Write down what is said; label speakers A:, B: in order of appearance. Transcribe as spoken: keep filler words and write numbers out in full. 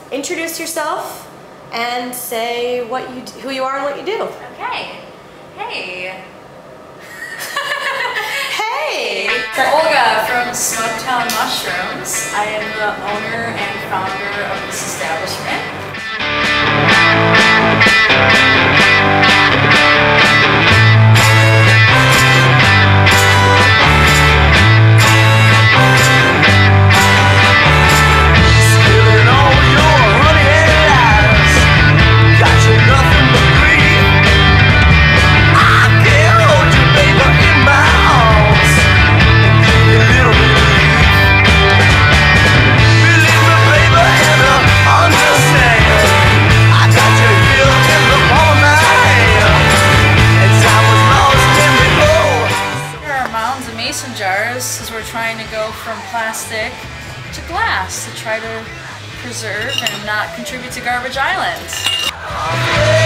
A: introduce yourself and say what you, who you are and what you do.
B: Okay. Hey.
A: Hey!
B: Olga from Smugtown Mushrooms. I am the owner and founder of this establishment. Mason jars, as we're trying to go from plastic to glass to try to preserve and not contribute to Garbage Island.